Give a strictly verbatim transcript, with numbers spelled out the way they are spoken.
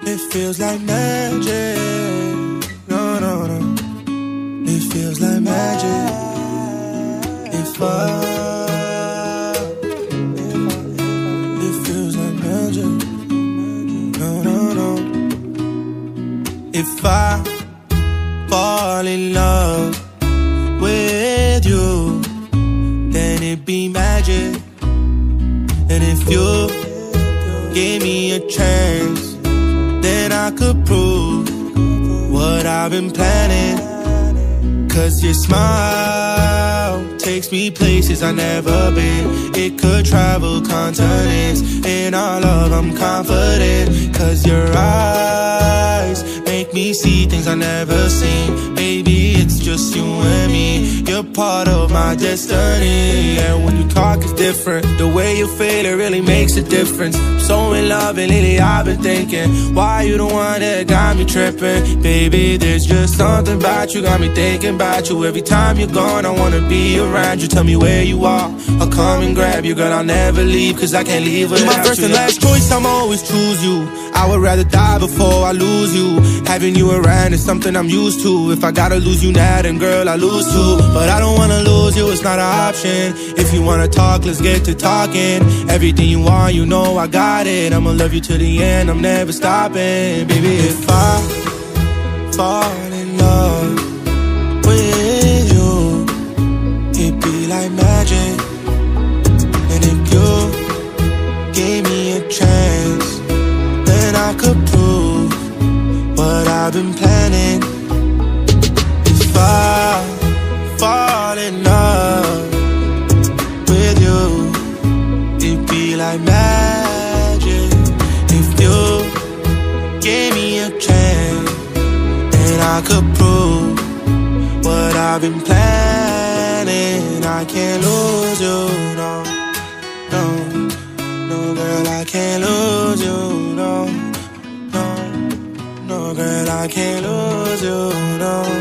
It feels like magic. No, no, no. It feels like magic. If I, it feels like magic. No, no, no. If I fall in love with you, then it'd be magic. And if you gave me a chance, then I could prove what I've been planning. Cause your smile takes me places I've never been. It could travel continents. In our love I'm confident. Cause your eyes make me see things I've never seen. Baby, it's just you and me. You're part of my destiny. And when you talk it's different. The way you feel, it really makes a difference. I'm so in love and lately I've been thinking, why you the one that got me tripping? Baby, there's just something about you, got me thinking about you. Every time you're gone I wanna be around you. Tell me where you are, I'll come and grab you. Girl, I'll never leave, cause I can't leave without you. You're my first and last choice, I'ma always choose you. I would rather die before I lose you. Having you around is something I'm used to. If I gotta lose you now, then girl, I lose too. But I don't wanna lose you, it's not an option. If you wanna talk, let's get to talking. Everything you want, you know I got it. I'ma love you to the end, I'm never stopping. Baby, if I fall in love with you, it'd be like magic. And if you gave me a chance, then I could prove what I've been planning. If I fall in love with you, it'd be like magic. If you gave me a chance, then I could prove what I've been planning. I can't lose you, no, no, no, girl, I can't lose you, no, no, no, girl, I can't lose you, no.